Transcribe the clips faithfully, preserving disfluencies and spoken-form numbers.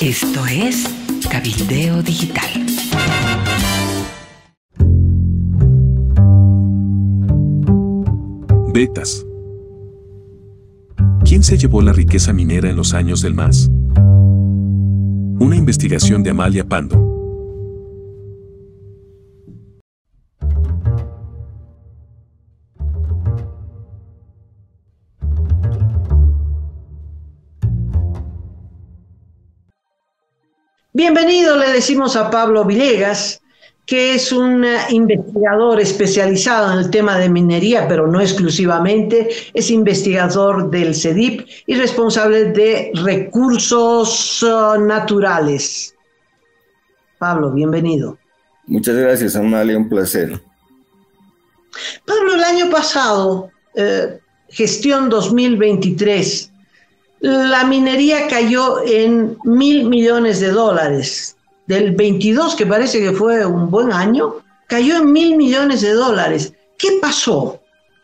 Esto es Cabildeo Digital. Betas. ¿Quién se llevó la riqueza minera en los años del MAS? Una investigación de Amalia Pando. Bienvenido, le decimos a Pablo Villegas, que es un investigador especializado en el tema de minería, pero no exclusivamente, es investigador del CEDIP y responsable de recursos uh, naturales. Pablo, bienvenido. Muchas gracias, Amalia, un placer. Pablo, el año pasado, eh, gestión dos mil veintitrés, la minería cayó en mil millones de dólares. Del veintidós, que parece que fue un buen año, cayó en mil millones de dólares. ¿Qué pasó?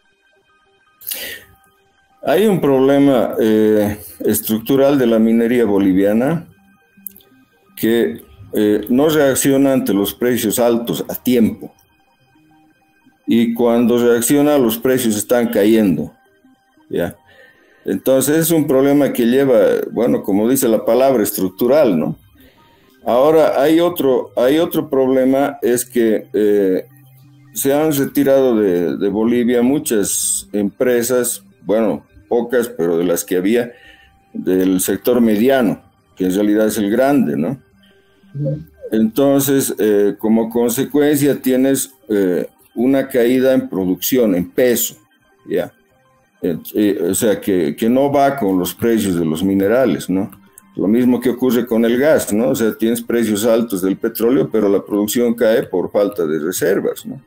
Hay un problema eh, estructural de la minería boliviana que eh, no reacciona ante los precios altos a tiempo. Y cuando reacciona, los precios están cayendo, ¿ya? Entonces es un problema que lleva, bueno, como dice la palabra, estructural, ¿no? Ahora hay otro, hay otro problema, es que eh, se han retirado de, de Bolivia muchas empresas, bueno, pocas, pero de las que había, del sector mediano, que en realidad es el grande, ¿no? Entonces, eh, como consecuencia tienes eh, una caída en producción, en peso, ¿ya? Eh, eh, o sea, que, que no va con los precios de los minerales, ¿no? Lo mismo que ocurre con el gas, ¿no? O sea, tienes precios altos del petróleo, pero la producción cae por falta de reservas, ¿no?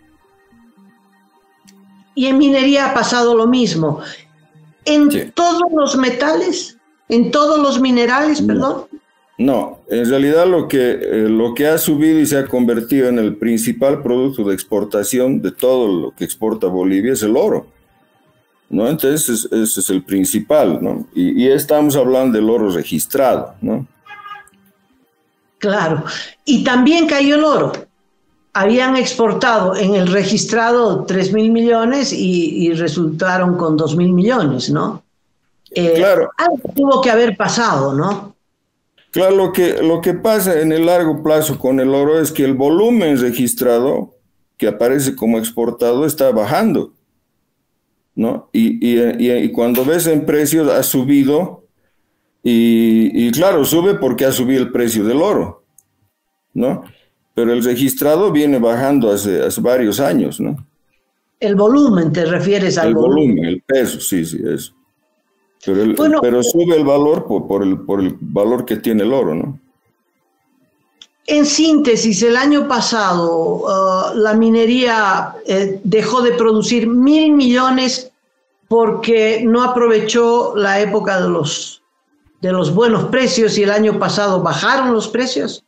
Y en minería ha pasado lo mismo. ¿En sí. todos los metales? ¿En todos los minerales, perdón? No, en realidad lo que, eh, lo que ha subido y se ha convertido en el principal producto de exportación de todo lo que exporta Bolivia es el oro, ¿no? Entonces ese es el principal, ¿no? Y, y estamos hablando del oro registrado, ¿no? Claro, y también cayó el oro. Habían exportado en el registrado tres mil millones y, y resultaron con dos mil millones, ¿no? Eh, claro. Algo tuvo que haber pasado, ¿no? Claro, lo que, lo que pasa en el largo plazo con el oro es que el volumen registrado que aparece como exportado está bajando, ¿no? Y, y, y, y cuando ves en precios ha subido y, y claro, sube porque ha subido el precio del oro, ¿no? Pero el registrado viene bajando hace, hace varios años, ¿no? El volumen, ¿te refieres al el volumen? volumen, el peso, sí, sí, eso. Pero, el, bueno, pero sube el valor por, por, el, por el valor que tiene el oro, ¿no? En síntesis, el año pasado uh, la minería eh, dejó de producir mil millones porque no aprovechó la época de los, de los buenos precios y el año pasado bajaron los precios.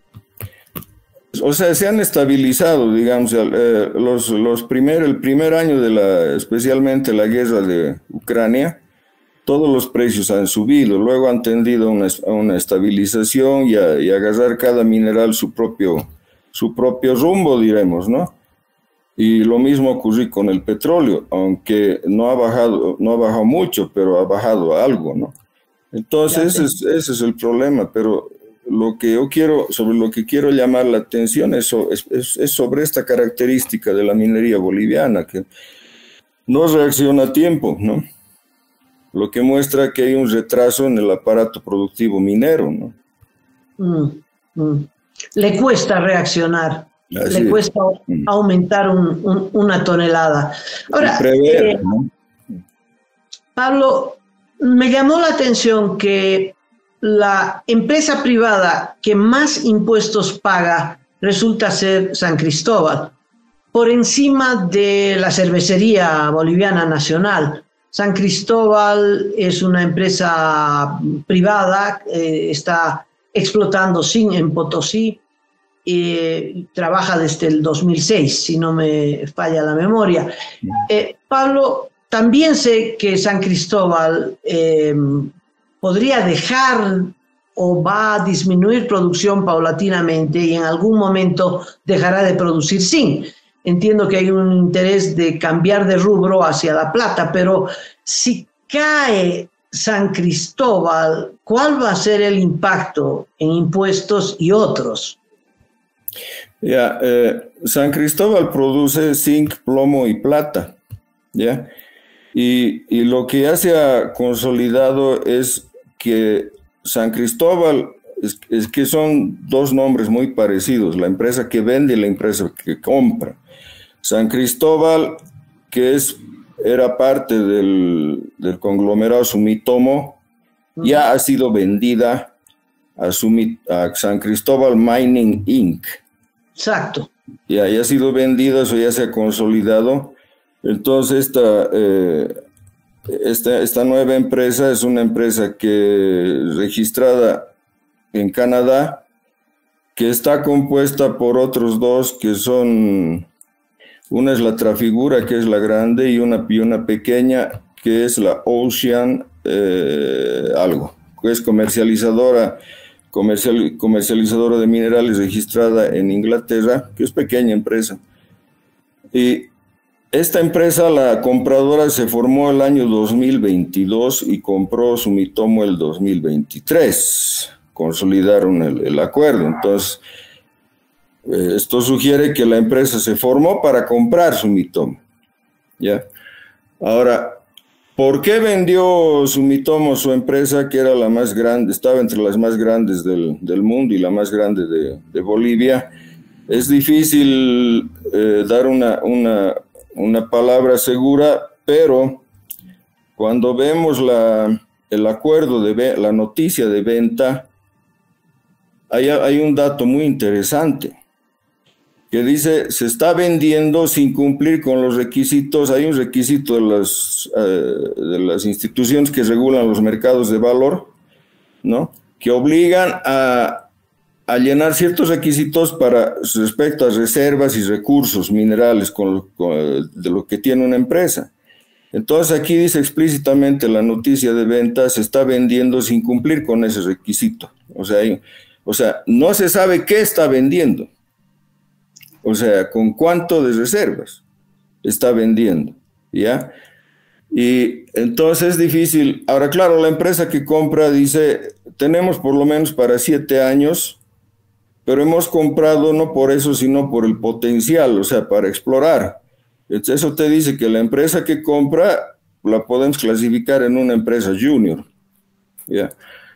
O sea, se han estabilizado, digamos, eh, los, los primer, el primer año de la, especialmente la guerra de Ucrania, todos los precios han subido, luego han tendido a una, a una estabilización y a, y a agarrar cada mineral su propio, su propio rumbo, diremos, ¿no? Y lo mismo ocurrió con el petróleo, aunque no ha bajado, no ha bajado mucho, pero ha bajado algo, ¿no? Entonces, ese es, ese es el problema, pero lo que yo quiero, sobre lo que quiero llamar la atención es, es, es sobre esta característica de la minería boliviana, que no reacciona a tiempo, ¿no? Lo que muestra que hay un retraso en el aparato productivo minero, ¿no? Mm, mm. Le cuesta reaccionar, Así le cuesta es. aumentar un, un, una tonelada. Ahora, prever, eh, ¿no? Pablo, me llamó la atención que la empresa privada que más impuestos paga resulta ser San Cristóbal, por encima de la Cervecería Boliviana Nacional. San Cristóbal es una empresa privada, eh, está explotando zinc en Potosí, eh, trabaja desde el dos mil seis, si no me falla la memoria. Eh, Pablo, también sé que San Cristóbal eh, podría dejar o va a disminuir producción paulatinamente y en algún momento dejará de producir zinc. Entiendo que hay un interés de cambiar de rubro hacia la plata, pero si cae San Cristóbal, ¿cuál va a ser el impacto en impuestos y otros? Ya, yeah, eh, San Cristóbal produce zinc, plomo y plata, ¿ya? Yeah. Y, y lo que ya se ha consolidado es que San Cristóbal, es, es que son dos nombres muy parecidos, la empresa que vende y la empresa que compra. San Cristóbal, que es, era parte del, del conglomerado Sumitomo, ya ha sido vendida a, Sumit, a San Cristóbal Mining incorporated. Exacto. Ya, ya ha sido vendida, eso ya se ha consolidado. Entonces, esta, eh, esta, esta nueva empresa es una empresa que registrada en Canadá, que está compuesta por otros dos que son, una es la Trafigura, que es la grande, y una, y una pequeña, que es la Ocean eh, algo, que es comercializadora, comercial, comercializadora de minerales registrada en Inglaterra, que es pequeña empresa. Y esta empresa, la compradora, se formó el año dos mil veintidós y compró Sumitomo el dos mil veintitrés. Consolidaron el, el acuerdo. Entonces, eh, esto sugiere que la empresa se formó para comprar Sumitomo. ¿Ya? Ahora, ¿por qué vendió Sumitomo su empresa, que era la más grande, estaba entre las más grandes del, del mundo y la más grande de, de Bolivia? Es difícil eh, dar una, una, una palabra segura, pero cuando vemos la, el acuerdo, de la noticia de venta, hay, hay un dato muy interesante que dice, se está vendiendo sin cumplir con los requisitos. Hay un requisito de las, eh, de las instituciones que regulan los mercados de valor, ¿no?, que obligan a, a llenar ciertos requisitos para respecto a reservas y recursos minerales con, con, de lo que tiene una empresa. Entonces aquí dice explícitamente la noticia de venta, se está vendiendo sin cumplir con ese requisito. O sea, hay, o sea, no se sabe qué está vendiendo. O sea, con cuánto de reservas está vendiendo, ¿ya? Y entonces es difícil. Ahora, claro, la empresa que compra dice, tenemos por lo menos para siete años, pero hemos comprado no por eso, sino por el potencial, o sea, para explorar. Entonces, eso te dice que la empresa que compra la podemos clasificar en una empresa junior, ¿ya?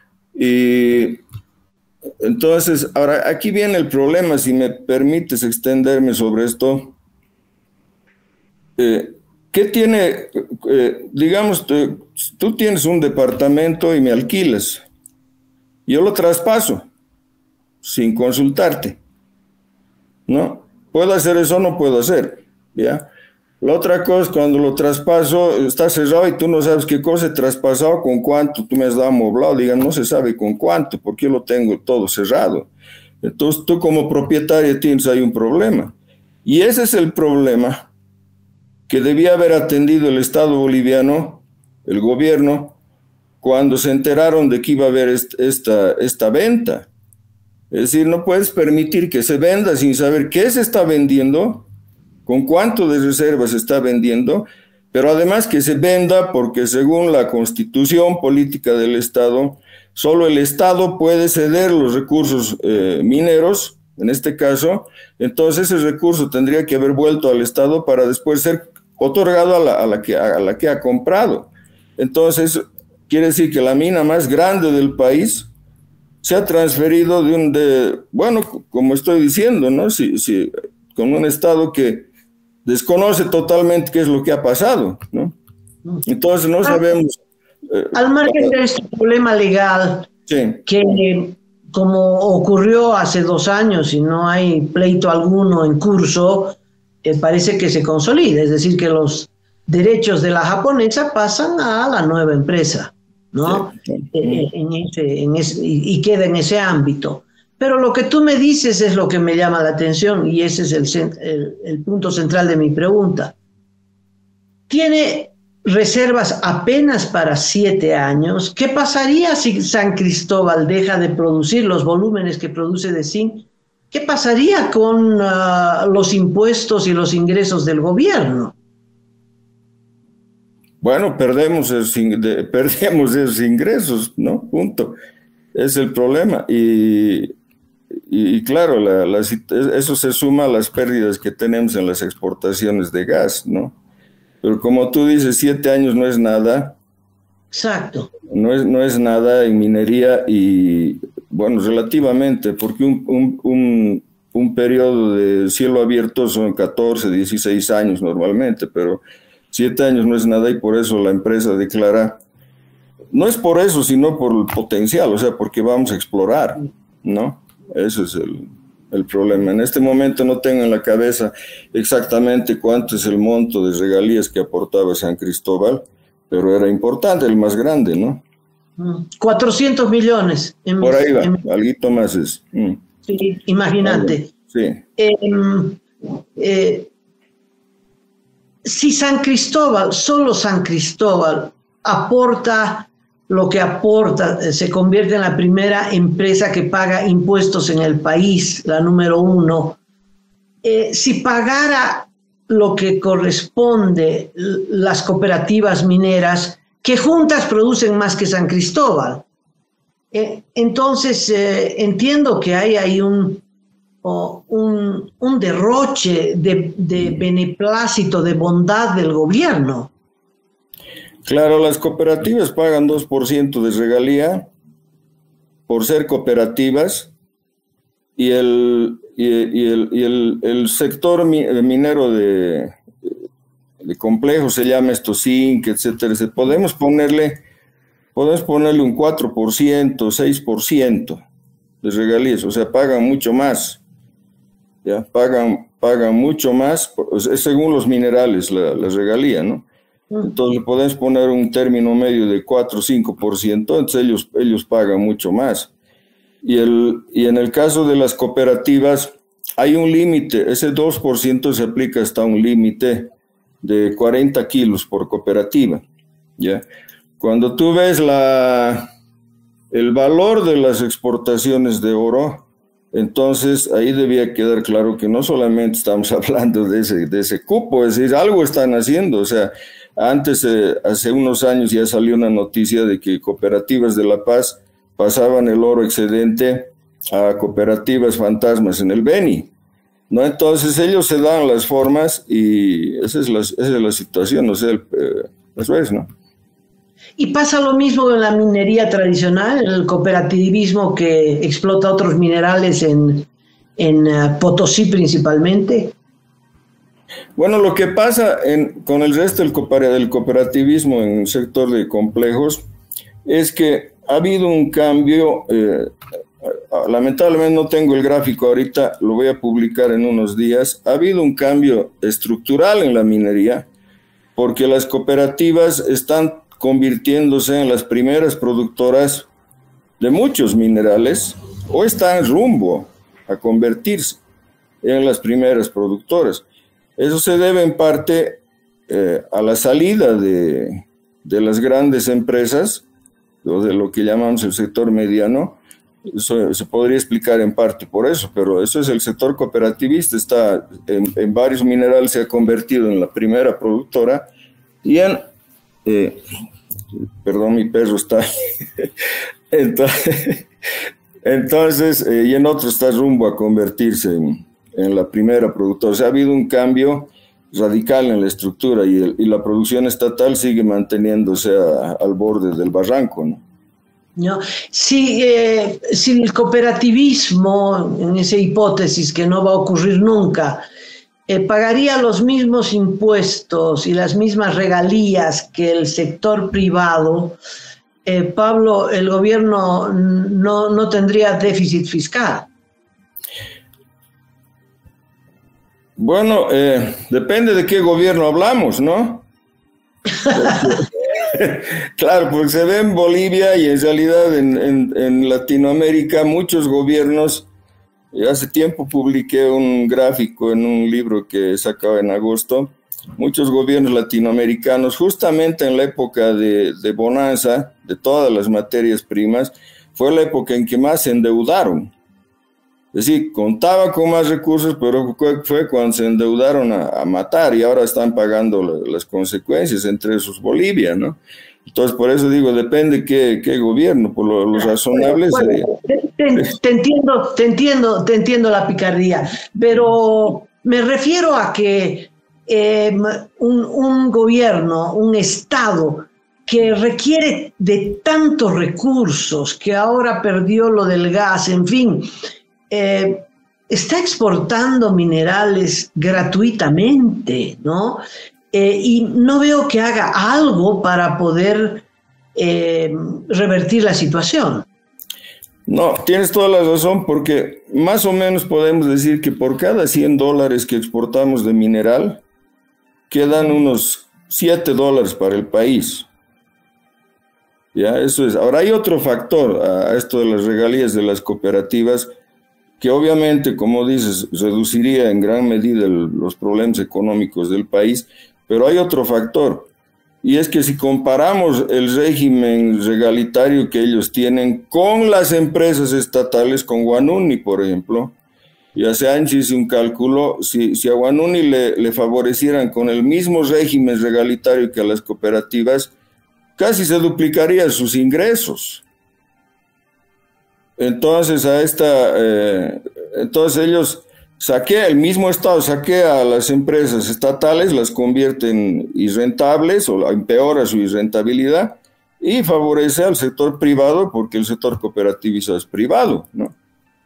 Y entonces, ahora aquí viene el problema, si me permites extenderme sobre esto. Eh, ¿Qué tiene, eh, digamos, tú, tú tienes un departamento y me alquilas, yo lo traspaso sin consultarte, ¿no? ¿Puedo hacer eso o no puedo hacer? ¿Ya? La otra cosa, cuando lo traspaso, está cerrado y tú no sabes qué cosa he traspasado, con cuánto, tú me has dado amoblado, digan, no se sabe con cuánto, porque yo lo tengo todo cerrado. Entonces tú como propietario tienes ahí un problema. Y ese es el problema que debía haber atendido el Estado boliviano, el gobierno, cuando se enteraron de que iba a haber esta, esta venta. Es decir, no puedes permitir que se venda sin saber qué se está vendiendo, con cuánto de reservas se está vendiendo, pero además que se venda porque según la Constitución Política del Estado, solo el Estado puede ceder los recursos eh, mineros, en este caso. Entonces ese recurso tendría que haber vuelto al Estado para después ser otorgado a la, a la, que, a la que ha comprado. Entonces quiere decir que la mina más grande del país se ha transferido de un, de, bueno, como estoy diciendo, ¿no? Si, si, con un Estado que desconoce totalmente qué es lo que ha pasado, ¿no? Entonces no sabemos. Eh, Al margen de este problema legal, sí, que como ocurrió hace dos años y no hay pleito alguno en curso, eh, parece que se consolida, es decir, que los derechos de la japonesa pasan a la nueva empresa, ¿no? Sí, sí. Eh, en ese, en ese, y, y queda en ese ámbito. Pero lo que tú me dices es lo que me llama la atención y ese es el, el, el punto central de mi pregunta. ¿Tiene reservas apenas para siete años. ¿Qué pasaría si San Cristóbal deja de producir los volúmenes que produce de zinc? ¿Qué pasaría con uh, los impuestos y los ingresos del gobierno? Bueno, perdemos, esos, de, perdemos esos ingresos, ¿no? Punto. Es el problema. Y, y, y claro, la, la, eso se suma a las pérdidas que tenemos en las exportaciones de gas, ¿no? Pero como tú dices, siete años no es nada. Exacto. No es, no es nada en minería y, bueno, relativamente, porque un, un, un, un periodo de cielo abierto son catorce, dieciséis años normalmente, pero siete años no es nada y por eso la empresa declara, no es por eso, sino por el potencial, o sea, porque vamos a explorar, ¿no? Ese es el... el problema. En este momento no tengo en la cabeza exactamente cuánto es el monto de regalías que aportaba San Cristóbal, pero era importante, el más grande, ¿no? cuatrocientos millones. En, Por ahí va, en, alguito más es. Mm. Sí, imagínate. Sí. Eh, eh, si San Cristóbal, solo San Cristóbal, aporta lo que aporta, se convierte en la primera empresa que paga impuestos en el país, la número uno. Eh, si pagara lo que corresponde las cooperativas mineras, que juntas producen más que San Cristóbal, eh, entonces eh, entiendo que hay ahí un, oh, un, un derroche de, de beneplácito, de bondad del gobierno. Claro, las cooperativas pagan dos por ciento de regalía por ser cooperativas y el, y, y el, y el, el sector minero de, de complejos, se llama esto zinc, etcétera. Podemos ponerle, podemos ponerle un cuatro por ciento, seis por ciento de regalías, o sea, pagan mucho más, ¿ya? Pagan, pagan mucho más, es según los minerales la, la regalía, ¿no? Entonces le podemos poner un término medio de cuatro o cinco por ciento, entonces ellos, ellos pagan mucho más. Y, el, y en el caso de las cooperativas hay un límite, ese dos por ciento se aplica hasta un límite de cuarenta kilos por cooperativa, ¿ya? Cuando tú ves la, el valor de las exportaciones de oro, entonces ahí debía quedar claro que no solamente estamos hablando de ese, de ese cupo, es decir, algo están haciendo, o sea, antes, eh, hace unos años ya salió una noticia de que cooperativas de La Paz pasaban el oro excedente a cooperativas fantasmas en el Beni, ¿no? Entonces ellos se dan las formas y esa es la, esa es la situación, o sea, el, eh, eso es, ¿no? Y pasa lo mismo en la minería tradicional, en el cooperativismo que explota otros minerales en, en uh, Potosí principalmente. Bueno, lo que pasa en, con el resto del, del cooperativismo en el sector de complejos es que ha habido un cambio, eh, lamentablemente no tengo el gráfico ahorita, lo voy a publicar en unos días, ha habido un cambio estructural en la minería porque las cooperativas están convirtiéndose en las primeras productoras de muchos minerales o están rumbo a convertirse en las primeras productoras. Eso se debe en parte eh, a la salida de, de las grandes empresas, o de lo que llamamos el sector mediano. Eso se podría explicar en parte por eso, pero eso es el sector cooperativista, está en, en varios minerales, se ha convertido en la primera productora y en, eh, perdón, mi perro está ahí. entonces, entonces eh, y en otros está rumbo a convertirse en, en la primera productora. O sea, ha habido un cambio radical en la estructura y, el, y la producción estatal sigue manteniéndose a, al borde del barranco, ¿no? No, si, eh, si el cooperativismo, en esa hipótesis que no va a ocurrir nunca, eh, pagaría los mismos impuestos y las mismas regalías que el sector privado, eh, Pablo, el gobierno no, no tendría déficit fiscal. Bueno, eh, depende de qué gobierno hablamos, ¿no? Claro, porque se ve en Bolivia y en realidad en, en, en Latinoamérica muchos gobiernos. Hace tiempo publiqué un gráfico en un libro que sacaba en agosto, muchos gobiernos latinoamericanos, justamente en la época de, de bonanza de todas las materias primas, fue la época en que más se endeudaron. Es decir, contaba con más recursos, pero fue cuando se endeudaron a, a matar y ahora están pagando la, las consecuencias, entre esos Bolivia, ¿no? Entonces, por eso digo, depende qué, qué gobierno, por lo, los razonables. Bueno, sería... te, te, te entiendo, te entiendo, te entiendo la picardía, pero me refiero a que eh, un, un gobierno, un Estado que requiere de tantos recursos, que ahora perdió lo del gas, en fin, eh, está exportando minerales gratuitamente, ¿no? Eh, y no veo que haga algo para poder eh, revertir la situación. No, tienes toda la razón, porque más o menos podemos decir que por cada cien dólares que exportamos de mineral, quedan unos siete dólares para el país. Ya, eso es. Ahora hay otro factor a esto de las regalías de las cooperativas, que obviamente, como dices, reduciría en gran medida el, los problemas económicos del país, pero hay otro factor, y es que si comparamos el régimen regalitario que ellos tienen con las empresas estatales, con Guanuni, por ejemplo, y hace años hice un cálculo, si, si a Guanuni le, le favorecieran con el mismo régimen regalitario que a las cooperativas, casi se duplicarían sus ingresos. Entonces, a esta, eh, entonces ellos saquea, el mismo Estado saquea a las empresas estatales, las convierte en irrentables o empeora su irrentabilidad y favorece al sector privado porque el sector cooperativista es privado, ¿no?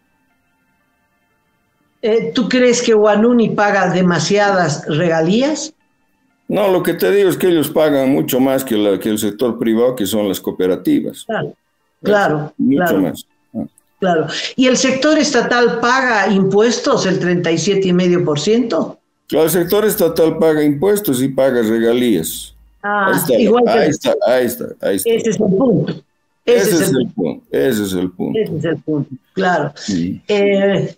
Eh, ¿Tú crees que Guanuni paga demasiadas regalías? No, lo que te digo es que ellos pagan mucho más que, la, que el sector privado, que son las cooperativas. Claro, claro. Mucho claro. más. Claro. ¿Y el sector estatal paga impuestos, el treinta y siete coma cinco por ciento? Claro, el sector estatal paga impuestos y paga regalías. Ah, ahí, está, igual que ahí, está, ahí está, ahí está. Ese es el punto. Ese, Ese es, es el, el punto. Ese es el punto. Ese es el punto, claro. Sí. Eh,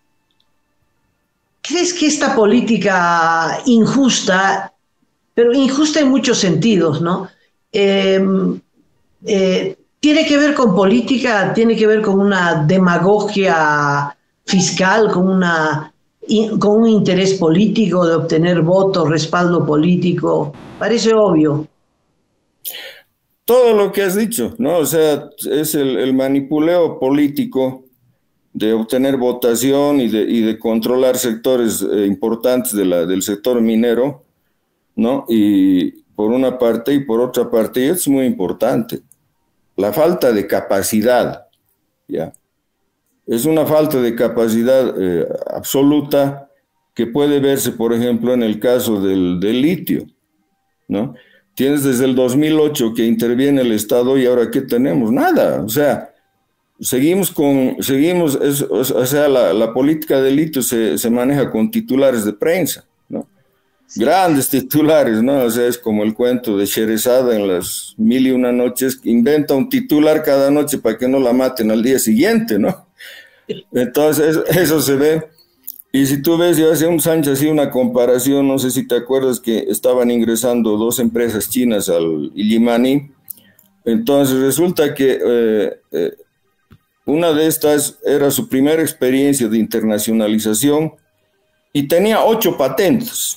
¿Crees que esta política injusta, pero injusta en muchos sentidos, ¿no? Eh, eh, ¿Tiene que ver con política? ¿Tiene que ver con una demagogia fiscal, con, una, con un interés político de obtener votos, respaldo político? Parece obvio. Todo lo que has dicho, ¿no? O sea, es el, el manipuleo político de obtener votación y de, y de controlar sectores eh, importantes de la, del sector minero, ¿no? Y por una parte, y por otra parte, y es muy importante, la falta de capacidad, ¿ya? Es una falta de capacidad eh, absoluta que puede verse, por ejemplo, en el caso del, del litio, ¿no? Tienes desde el dos mil ocho que interviene el Estado y ahora ¿qué tenemos? Nada, o sea, seguimos con, seguimos, es, o sea, la, la política del litio se, se maneja con titulares de prensa, ¿no? Grandes titulares, ¿no? O sea, es como el cuento de Sherezada en las mil y una noches, inventa un titular cada noche para que no la maten al día siguiente, ¿no? Entonces, eso se ve. Y si tú ves, yo hace unos años hacía una comparación, no sé si te acuerdas que estaban ingresando dos empresas chinas al Illimani. Entonces, resulta que eh, eh, una de estas era su primera experiencia de internacionalización y tenía ocho patentes.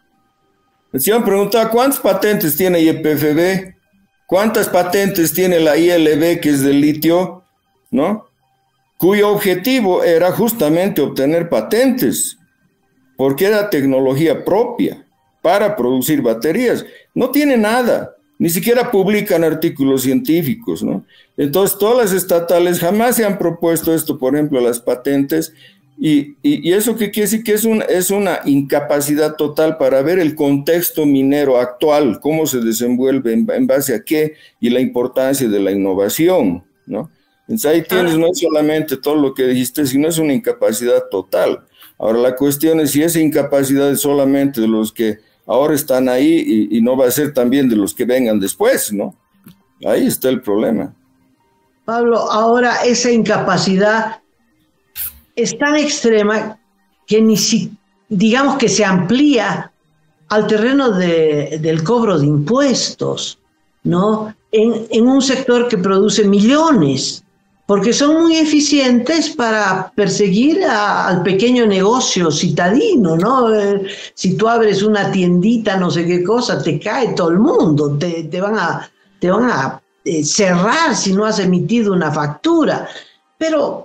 Se han preguntado, ¿cuántas patentes tiene Y P F B? ¿Cuántas patentes tiene la I L B, que es del litio? ¿No? Cuyo objetivo era justamente obtener patentes, porque era tecnología propia para producir baterías. No tiene nada, ni siquiera publican artículos científicos, ¿no? Entonces, todas las estatales jamás se han propuesto esto, por ejemplo, las patentes. Y, y, y eso que quiere decir que es, un, es una incapacidad total para ver el contexto minero actual, cómo se desenvuelve, en, en base a qué, y la importancia de la innovación, ¿no? Entonces ahí tienes, no es solamente todo lo que dijiste, sino es una incapacidad total. Ahora la cuestión es si esa incapacidad es solamente de los que ahora están ahí y, y no va a ser también de los que vengan después, ¿no? Ahí está el problema. Pablo, ahora esa incapacidad es tan extrema que ni si, digamos que se amplía al terreno de, del cobro de impuestos, ¿no? En, en un sector que produce millones, porque son muy eficientes para perseguir a, al pequeño negocio citadino, ¿no? Eh, si tú abres una tiendita, no sé qué cosa, te cae todo el mundo, te, te van a, te van a eh, cerrar si no has emitido una factura. Pero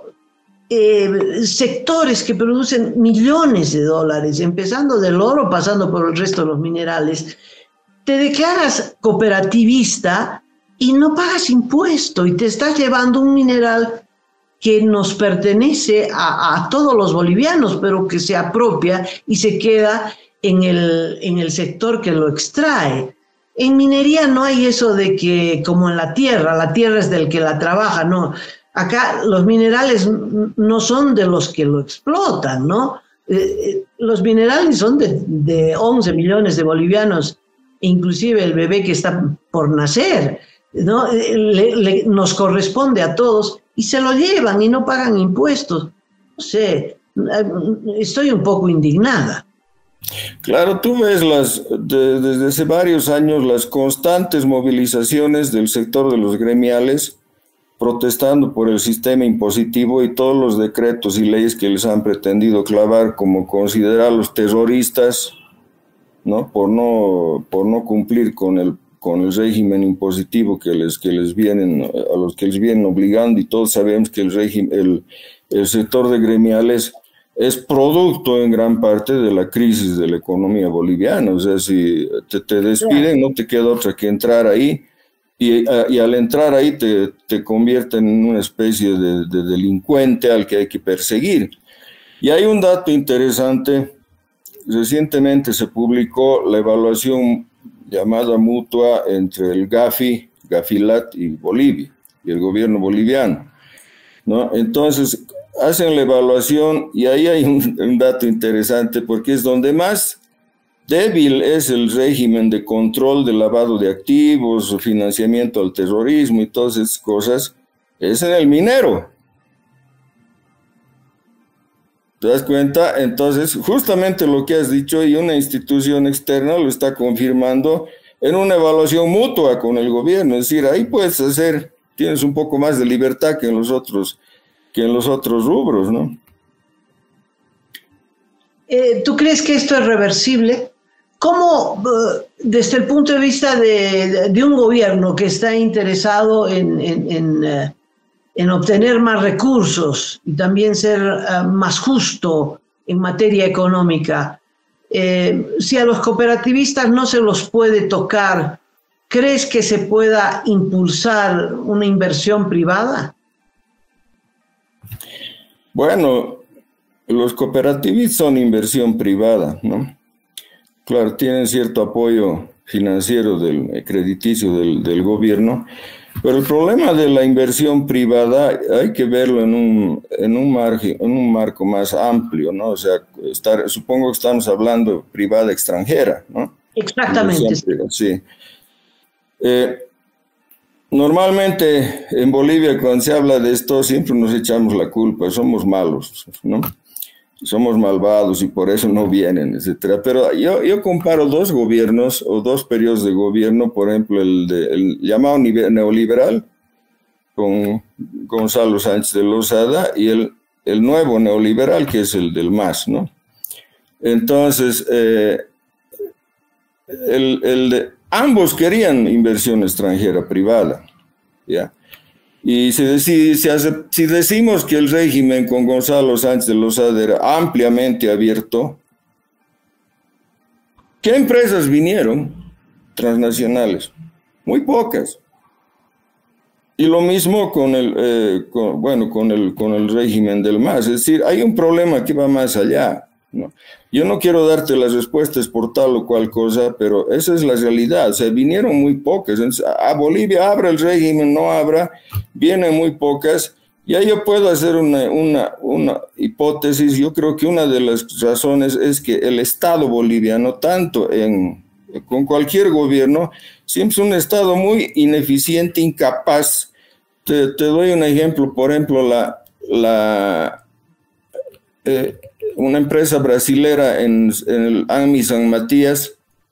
eh, sectores que producen millones de dólares, empezando del oro, pasando por el resto de los minerales, te declaras cooperativista y no pagas impuesto y te estás llevando un mineral que nos pertenece a, a todos los bolivianos, pero que se apropia y se queda en el, en el sector que lo extrae. En minería no hay eso de que, como en la tierra, la tierra es del que la trabaja, no. Acá los minerales no son de los que lo explotan, ¿no? Eh, los minerales son de, de once millones de bolivianos, inclusive el bebé que está por nacer, ¿no? Le, le, nos corresponde a todos y se lo llevan y no pagan impuestos. No sé, estoy un poco indignada. Claro, tú ves las, de, desde hace varios años las constantes movilizaciones del sector de los gremiales protestando por el sistema impositivo y todos los decretos y leyes que les han pretendido clavar, como considerarlos terroristas, ¿no? Por no, por no cumplir con el con el régimen impositivo que les, que les vienen, a los que les vienen obligando, y todos sabemos que el, régimen, el, el sector de gremiales es producto en gran parte de la crisis de la economía boliviana. O sea, si te, te despiden, no te queda otra que entrar ahí, y, a, y al entrar ahí te, te convierten en una especie de, de delincuente al que hay que perseguir. Y hay un dato interesante. Recientemente se publicó la evaluación llamada mutua entre el Gafi, Gafilat y Bolivia, y el gobierno boliviano, ¿no? Entonces, hacen la evaluación y ahí hay un, un dato interesante, porque es donde más débil es el régimen de control de lavado de activos, financiamiento al terrorismo y todas esas cosas, es en el minero. ¿Te das cuenta? Entonces, justamente lo que has dicho, y una institución externa lo está confirmando en una evaluación mutua con el gobierno. Es decir, ahí puedes hacer, tienes un poco más de libertad que en los otros, que en los otros rubros, ¿no? Eh, ¿Tú crees que esto es reversible? ¿Cómo, desde el punto de vista de, de un gobierno que está interesado en... en, en uh, en obtener más recursos y también ser uh, más justo en materia económica, eh, si a los cooperativistas no se los puede tocar, ¿crees que se pueda impulsar una inversión privada? Bueno, los cooperativistas son inversión privada, ¿no? Claro, tienen cierto apoyo financiero, del crediticio del, del gobierno, pero el problema de la inversión privada hay que verlo en un, en un, margen, en un marco más amplio, ¿no? O sea, estar, supongo que estamos hablando de privada extranjera, ¿no? Exactamente. Sí. Eh, normalmente en Bolivia, cuando se habla de esto, siempre nos echamos la culpa, somos malos, ¿no? Somos malvados y por eso no vienen, etcétera. Pero yo, yo comparo dos gobiernos o dos periodos de gobierno, por ejemplo, el, de, el llamado neoliberal con Gonzalo Sánchez de Lozada y el, el nuevo neoliberal, que es el del M A S, ¿no? Entonces, eh, el, el de, ambos querían inversión extranjera privada, ¿ya? Y si, si, si, hace, si decimos que el régimen con Gonzalo Sánchez de Lozada era ampliamente abierto, ¿qué empresas vinieron transnacionales? Muy pocas. Y lo mismo con el, eh, con, bueno, con el, con el régimen del M A S. Es decir, hay un problema que va más allá, ¿no? Yo no quiero darte las respuestas por tal o cual cosa, pero esa es la realidad. O sea, vinieron muy pocas. Entonces, a Bolivia abra el régimen, no abra, vienen muy pocas. Y ahí yo puedo hacer una, una, una hipótesis. Yo creo que una de las razones es que el Estado boliviano, tanto en, con cualquier gobierno, siempre es un Estado muy ineficiente, incapaz. Te, te doy un ejemplo, por ejemplo, la... la eh, una empresa brasilera en, en el A M I San Matías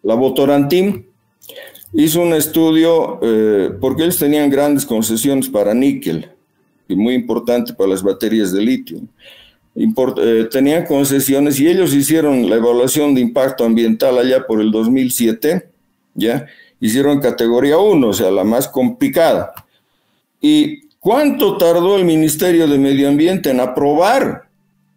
la Votorantim, hizo un estudio, eh, porque ellos tenían grandes concesiones para níquel, y muy importante para las baterías de litio. Import, eh, tenían concesiones y ellos hicieron la evaluación de impacto ambiental allá por el dos mil siete, ¿ya? Hicieron categoría uno, o sea, la más complicada. ¿Y cuánto tardó el Ministerio de Medio Ambiente en aprobar?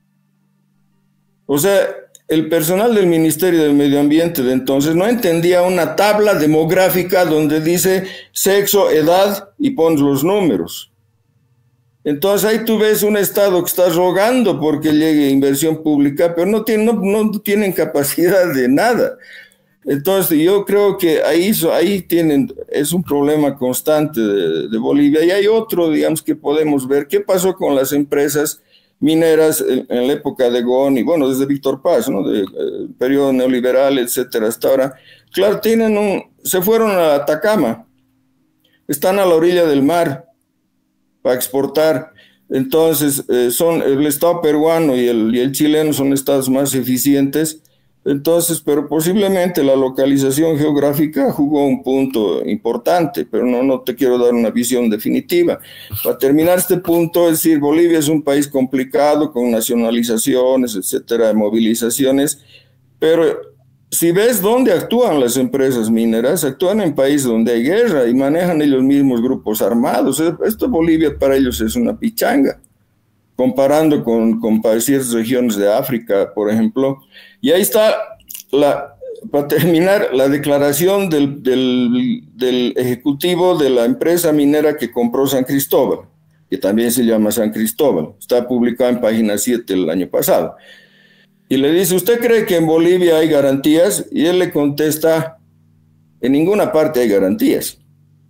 O sea, el personal del Ministerio del Medio Ambiente de entonces no entendía una tabla demográfica donde dice sexo, edad y pones los números. Entonces ahí tú ves un Estado que está rogando porque llegue inversión pública, pero no, tiene, no, no tienen capacidad de nada. Entonces yo creo que ahí, ahí tienen, es un problema constante de, de Bolivia. Y hay otro, digamos, que podemos ver. ¿Qué pasó con las empresas mineras en, en la época de Gon y bueno, desde Víctor Paz, ¿no? De, eh, periodo neoliberal, etcétera, hasta ahora? Claro, tienen un, se fueron a Atacama, están a la orilla del mar para exportar. Entonces, eh, son el Estado peruano y el, y el chileno son estados más eficientes. Entonces, pero posiblemente la localización geográfica jugó un punto importante, pero no, no te quiero dar una visión definitiva. Para terminar este punto, es decir, Bolivia es un país complicado, con nacionalizaciones, etcétera, movilizaciones, pero si ves dónde actúan las empresas mineras, actúan en países donde hay guerra y manejan ellos mismos grupos armados. Esto Bolivia para ellos es una pichanga, comparando con, con ciertas regiones de África, por ejemplo. Y ahí está, la, para terminar, la declaración del, del, del ejecutivo de la empresa minera que compró San Cristóbal, que también se llama San Cristóbal. Está publicado en página siete el año pasado. Y le dice, ¿usted cree que en Bolivia hay garantías? Y él le contesta, en ninguna parte hay garantías.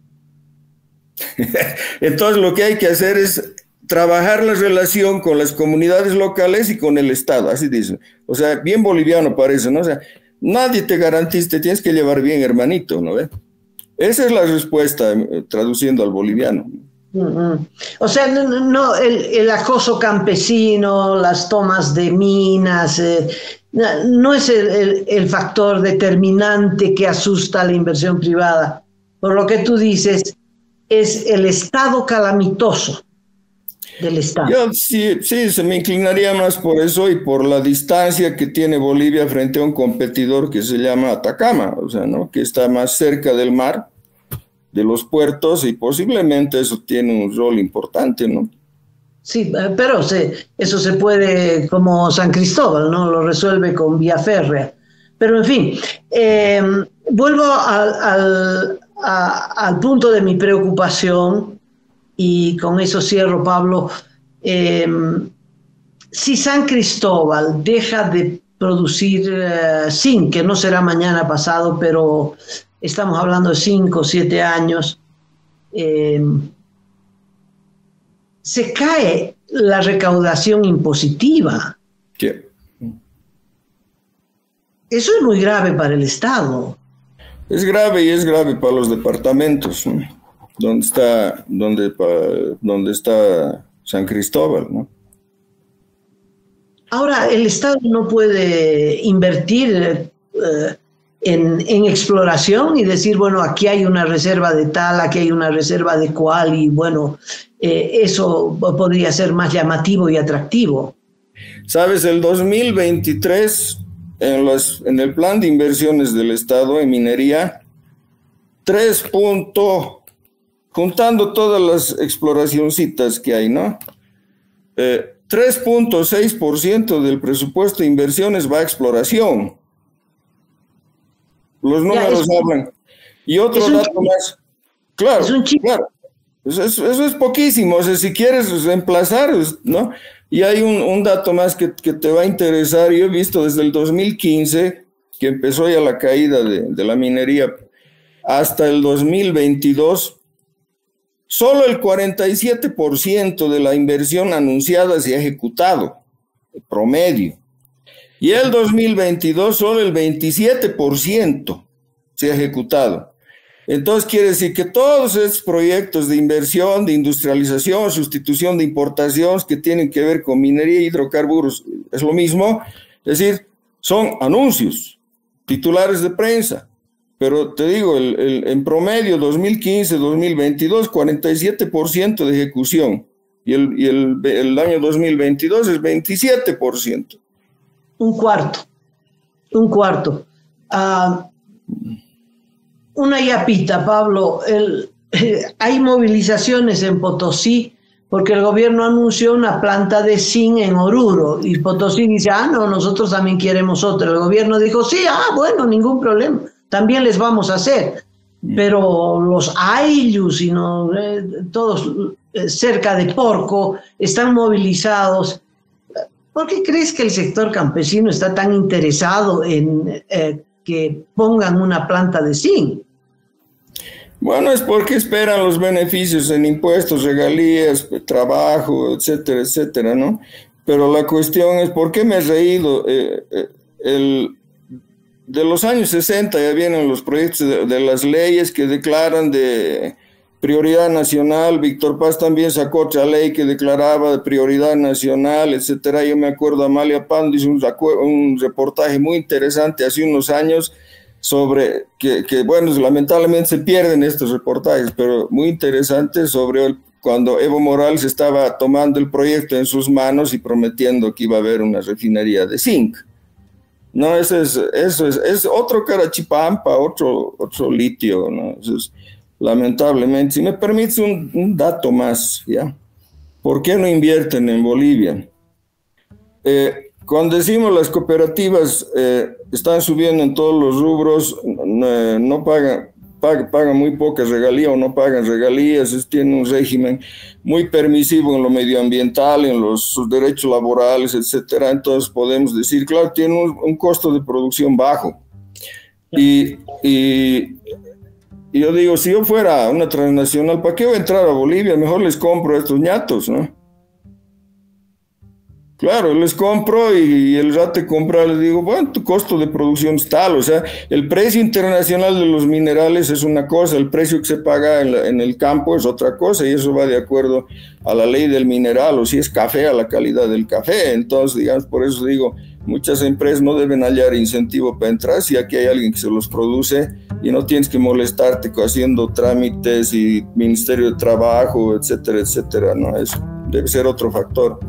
Entonces lo que hay que hacer es trabajar la relación con las comunidades locales y con el Estado, así dicen. O sea, bien boliviano parece, ¿no? O sea, nadie te garantiza, te tienes que llevar bien, hermanito, ¿no ve? Esa es la respuesta, eh, traduciendo al boliviano. Uh-huh. O sea, no, no el, el acoso campesino, las tomas de minas, eh, no es el, el, el factor determinante que asusta a la inversión privada. Por lo que tú dices, es el estado calamitoso del Estado. Yo sí, sí, se me inclinaría más por eso y por la distancia que tiene Bolivia frente a un competidor que se llama Atacama, o sea, ¿no? Que está más cerca del mar, de los puertos, y posiblemente eso tiene un rol importante, ¿no? Sí, pero se, eso se puede, como San Cristóbal, ¿no? Lo resuelve con vía férrea. Pero en fin, eh, vuelvo al, al, a, al punto de mi preocupación, y con eso cierro, Pablo. Eh, si San Cristóbal deja de producir uh, zinc, que no será mañana pasado, pero estamos hablando de cinco o siete años, eh, se cae la recaudación impositiva. Sí. Eso es muy grave para el Estado. Es grave y es grave para los departamentos, ¿no? Donde está, donde, donde está San Cristóbal, ¿no? Ahora, el Estado no puede invertir eh, en, en exploración y decir, bueno, aquí hay una reserva de tal, aquí hay una reserva de cual, y bueno, eh, eso podría ser más llamativo y atractivo. Sabes, el dos mil veintitrés, en, los, en el plan de inversiones del Estado en minería, tres puntos, juntando todas las exploracioncitas que hay, ¿no? Eh, tres punto seis por ciento del presupuesto de inversiones va a exploración. Los números ya, hablan. Y otro dato chip. más. Claro, es un chip. claro. Eso, eso, eso es poquísimo. O sea, si quieres reemplazar, ¿no? Y hay un, un dato más que, que te va a interesar. Yo he visto desde el dos mil quince, que empezó ya la caída de, de la minería, hasta el dos mil veintidós, solo el cuarenta y siete por ciento de la inversión anunciada se ha ejecutado, promedio. Y el dos mil veintidós, solo el veintisiete por ciento se ha ejecutado. Entonces quiere decir que todos estos proyectos de inversión, de industrialización, sustitución de importaciones que tienen que ver con minería y hidrocarburos, es lo mismo, es decir, son anuncios. titulares de prensa. Pero te digo, el, el, en promedio dos mil quince, dos mil veintidós, cuarenta y siete por ciento de ejecución. Y el, y el, el año dos mil veintidós es veintisiete por ciento. Un cuarto. Un cuarto. Uh, una yapita, Pablo. El, eh, hay movilizaciones en Potosí porque el gobierno anunció una planta de zinc en Oruro. Y Potosí dice, ah, no, nosotros también queremos otra. El gobierno dijo, sí, ah, bueno, ningún problema. También les vamos a hacer, pero los ayllus y no, eh, todos eh, cerca de Porco están movilizados. ¿Por qué crees que el sector campesino está tan interesado en eh, que pongan una planta de zinc? Bueno, es porque esperan los beneficios en impuestos, regalías, trabajo, etcétera, etcétera, ¿no? Pero la cuestión es, ¿por qué me he reído? Eh, eh, el... De los años sesenta ya vienen los proyectos de, de las leyes que declaran de prioridad nacional. Víctor Paz también sacó otra ley que declaraba de prioridad nacional, etcétera. Yo me acuerdo, Amalia Pando hizo un, un reportaje muy interesante hace unos años sobre que, que, bueno, lamentablemente se pierden estos reportajes, pero muy interesante sobre el, cuando Evo Morales estaba tomando el proyecto en sus manos y prometiendo que iba a haber una refinería de zinc. No, eso es, eso es, es otro Carachipampa, otro, otro litio, ¿no? Eso es, lamentablemente. Si me permites un, un dato más, ¿ya? ¿Por qué no invierten en Bolivia? Eh, cuando decimos las cooperativas eh, están subiendo en todos los rubros, no, no pagan, pagan, pagan muy pocas regalías o no pagan regalías, es, tienen un régimen muy permisivo en lo medioambiental, en los sus derechos laborales, etcétera. Entonces podemos decir, claro, tiene un, un costo de producción bajo. Y, y, y yo digo, si yo fuera una transnacional, ¿para qué voy a entrar a Bolivia? Mejor les compro a estos ñatos, ¿no? Claro, les compro y, y el rato de comprar les digo, bueno, tu costo de producción es tal, o sea, el precio internacional de los minerales es una cosa, el precio que se paga en, la, en el campo es otra cosa, y eso va de acuerdo a la ley del mineral, o si es café, a la calidad del café. Entonces, digamos, por eso digo, muchas empresas no deben hallar incentivo para entrar si aquí hay alguien que se los produce y no tienes que molestarte haciendo trámites y Ministerio de Trabajo, etcétera, etcétera, ¿no? Eso debe ser otro factor.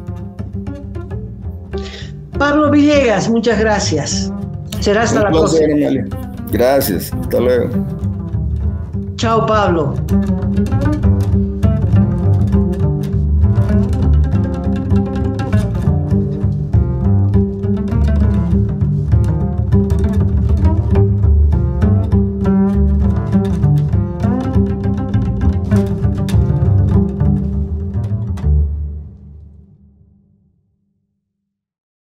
Pablo Villegas, muchas gracias. Será hasta la próxima. Gracias, hasta luego. Chao, Pablo.